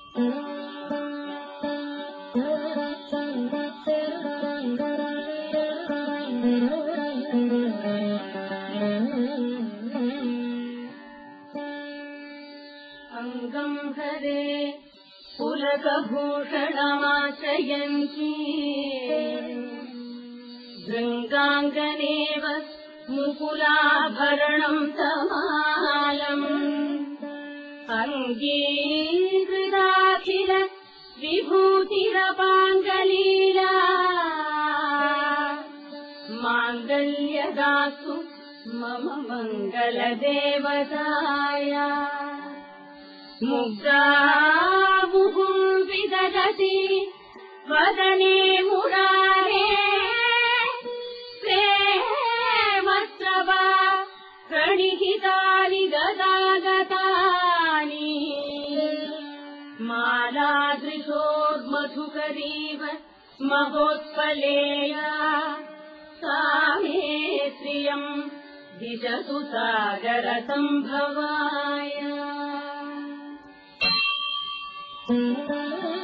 अंगं हरे पुलकभूषणमाश्रयन्ती भृङ्गाङ्गनेव मुकुलाभरणम् समालम् अङ्गीकृताखिल विभूतिरपाङ्गलीला माङ्गल्यदातु मम मङ्गलदेवताया मुग्धा मुहुर्विदधति वदने मुरारे प्रेमस्तवा प्रणिहितानि गदागतानि मालादृशोर्मधुकरीव महोत्पलेया सा मे श्रियम् दिशतु सागरसम्भवाय।